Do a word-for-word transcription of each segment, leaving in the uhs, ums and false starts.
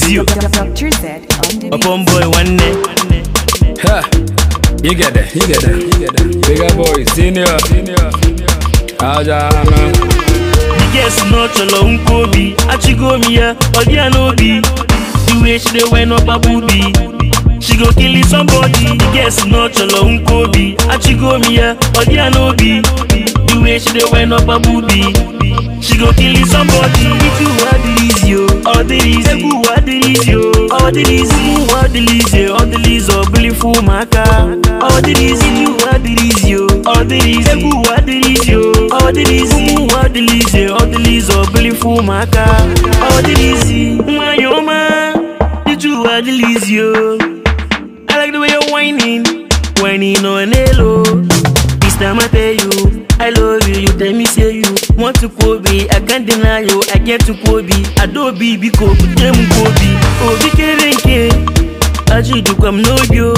you. Doctor Z on the A boy one day. Ha! You get that, you get that, you get that. Bigger boy, senior, senior. Aja, man. The guess not your long Kobe. Achigo Mia, or the Anobi. The way she dey went up a booby. She go kill somebody. The guess not your long Kobe. Achigo Mia, or the Anobi. The way she dey went up a booby. She go kill somebody. If you are the easy, or the easy, who are the easy, or the easy, who are the easy, or the easy, or beautiful maka. Or the easy, you are the easy, or the easy, who are the easy, or the easy, who are the easy, or the easy, or beautiful maka. Or the easy, my oh man, did you are the easy? I like the way you're whining, whining on hello. This time I tell you, I love you, you tell me say you want to Kobe, I can't deny you, I get to Kobe, I don't be because you came Kobe. Oh, be Kerenke, I just do come no yo.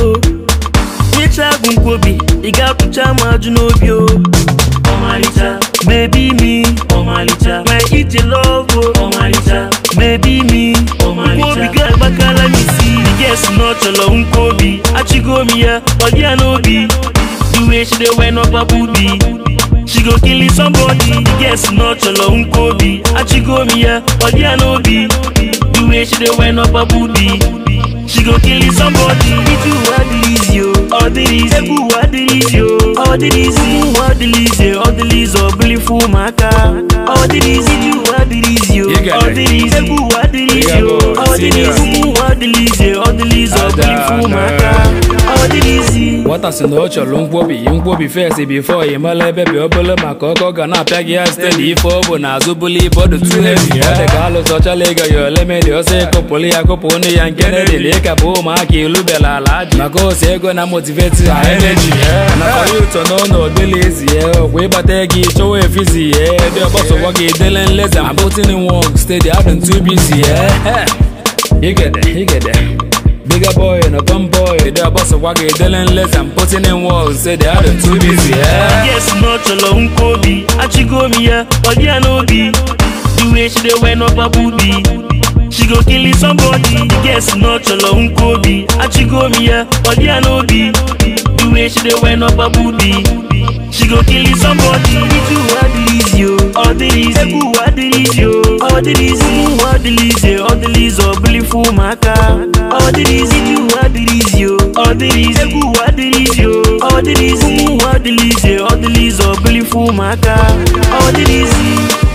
Nature gun Kobe, you got to chama you know yo. Oh my little, baby me, oh my little, my eat your love, oh my little, baby me, oh my little. Kobe girl back let me see, yes not your long Kobe, I chigo me ya, or the Anobi. The way she dey went up a booby. She go kill somebody. Yes, not your long Kobe. Achigo Mia, or the Anobi. The way she dey went up a booby. She go kill somebody. If you are the easy, or the easy, who are the easy, or the easy, who are the easy, or the easy, or beautiful maka. Or the easy, you are the easy, or the easy, who are the easy, or the easy, who are the easy, or the easy, or beautiful maka. Or the easy. What I say no your long Bobby, young Bobby face before you my baby obolo makoko gonna peg ya steady for bona zubuli but the two heavy. The Carlos such a lega your lemon you say copoli a coponi and Kennedy lake a boom maki lubela lad. Mago say gonna motivate our energy. And for you to know no be lazy, yeah. We but take it show a fizzy, yeah. The boss of work is dealing less than putting in work, steady I've been too busy, yeah. You get that, you get that. Bigger boy and a bum boy, the boss of Waggy Dylan less and putting in walls, say they are too busy, yeah. Yes, not your long Kobe, Achigo Mia, or the Anobi. The way she dey went up a booby. She go kill somebody. Yes, not your long Kobe, Achigo Mia, or the Anobi. The way she dey went up a booby. She go kill somebody. If you are the easy, or the easy, who are the easy, or the easy, who are the easy, or the easy, or beautiful maka. Or the easy, you are the easy, or the easy, who are the easy, or the easy, who are the easy, or the easy, or beautiful maka. Or the easy.